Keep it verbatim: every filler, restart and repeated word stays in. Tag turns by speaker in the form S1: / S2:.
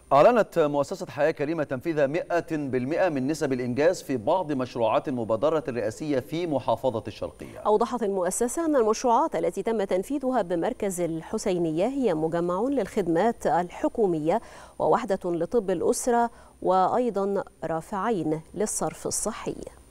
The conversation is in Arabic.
S1: أعلنت مؤسسة حياة كريمة تنفيذ مئة بالمئة من نسب الإنجاز في بعض مشروعات المبادرة الرئاسية في محافظة الشرقية.
S2: أوضحت المؤسسة أن المشروعات التي تم تنفيذها بمركز الحسينية هي مجمع للخدمات الحكومية ووحدة لطب الأسرة وأيضا رافعين للصرف الصحي.